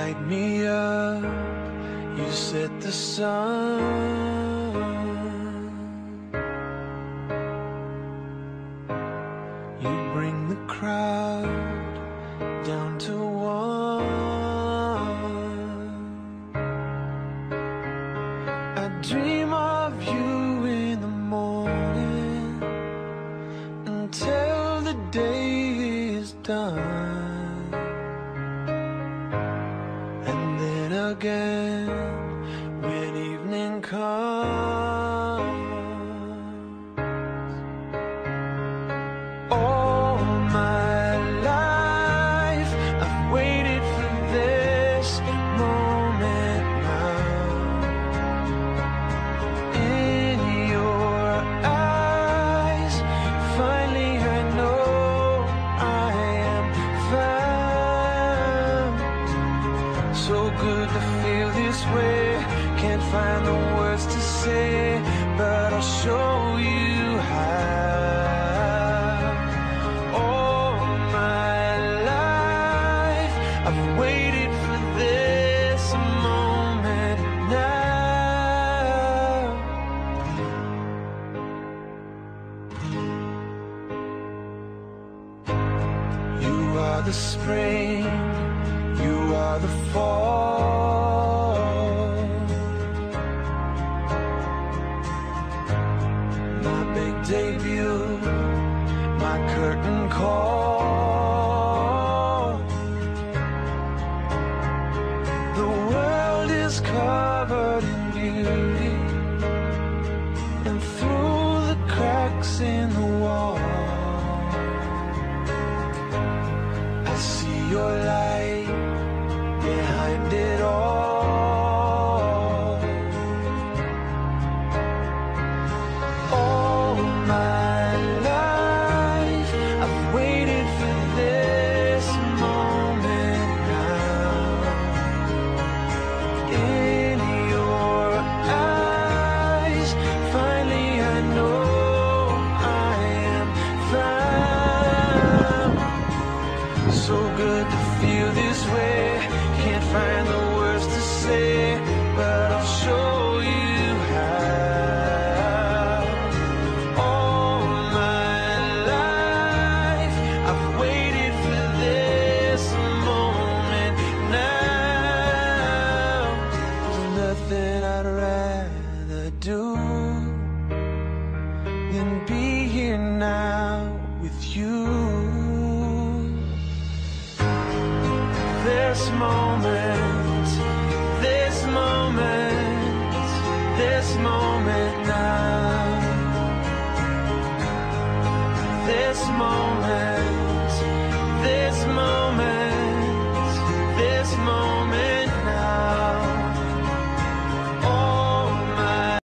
light me up, you set the sun. You bring the crowd down to one. I dream of you in the morning until the day is done. And then again when evening comes. All my life I've waited for this moment now. In your eyes, finally I know I am found. So good to feel this way. Can't find the words to say, but I'll show you how. All my life I've waited for this moment now. You are the spring, you are the fall, my big debut, my curtain call. The world is covered in beauty, and through the cracks in the wall I see your light behind it all. All my life I've waited for this moment now. In your eyes, finally I know I am found. So good to feel this way. Can't find the words to say, but I'll show you how. All my life I've waited for this moment now. There's nothing I'd rather do than be here now with you. This moment, this moment, this moment now. This moment.